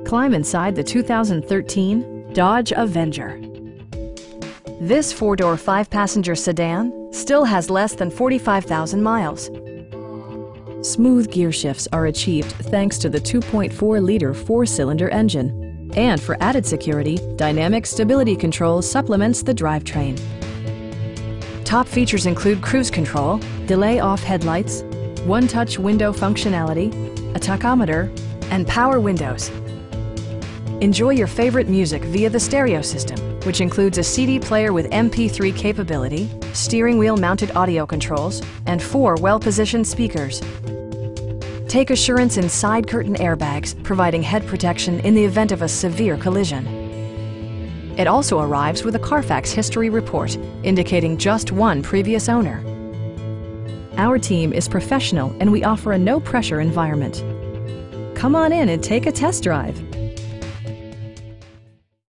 Climb inside the 2013 Dodge Avenger. This four-door, five-passenger sedan still has less than 45,000 miles. Smooth gear shifts are achieved thanks to the 2.4-liter four-cylinder engine. And for added security, dynamic stability control supplements the drivetrain. Top features include cruise control, delay-off headlights, one-touch window functionality, a tachometer, and power windows. Enjoy your favorite music via the stereo system, which includes a CD player with MP3 capability, steering wheel mounted audio controls, and 4 well-positioned speakers. Take assurance in side curtain airbags, providing head protection in the event of a severe collision. It also arrives with a Carfax history report, indicating just one previous owner. Our team is professional and we offer a no-pressure environment. Come on in and take a test drive.